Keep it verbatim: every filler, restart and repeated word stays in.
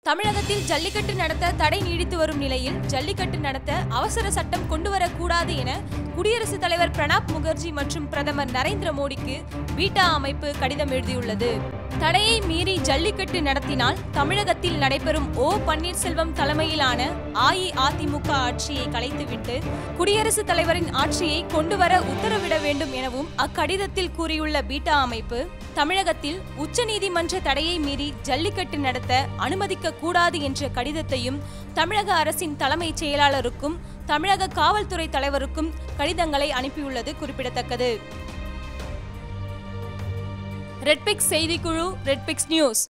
தமிழகத்தில் ஜல்லிக்கட்டு நடத்த தடை நீடித்து வரும் நிலையில் ஜல்லிக்கட்டு நடத்த அவசர சட்டம் கொண்டுவரக்கூடாது என குடியரசுத் தலைவர் பிரணாப் முகர்ஜி மற்றும் பிரதமர் நரேந்திர மோடிக்கு பீட்டா அமைப்பு கடிதம் எழுதியுள்ளது. தடையை மீறி ஜல்லிக்கட்டு நடத்தினால் தமிழகத்தில் நடைபெறும் ஓ பன்னீர்செல்வம் தலைமையிலான அஇஅதிமுக ஆட்சியை கலைத்துவிட்டு குடியரசுத் தலைவரின் ஆட்சியை கொண்டுவர உத்தரவிட வேண்டும் எனவும் அக்கடிதத்தில் கூறியுள்ள பீட்டா அமைப்பு, தமிழகத்தில் உச்சநீதிமன்ற தடையை மீறி ஜல்லிக்கட்டு நடத்த அனுமதிக்க கூடாது என்ற கடிதத்தையும் தமிழக அரசின் தலைமைச் செயலாளருக்கும் தமிழக காவல்துறை தலைவருக்கும் கடிதங்களை அனுப்பியுள்ளது குறிப்பிடத்தக்கது. ரெட்பிக்ஸ் செய்திக்குழு, ரெட்பிக்ஸ் நியூஸ்.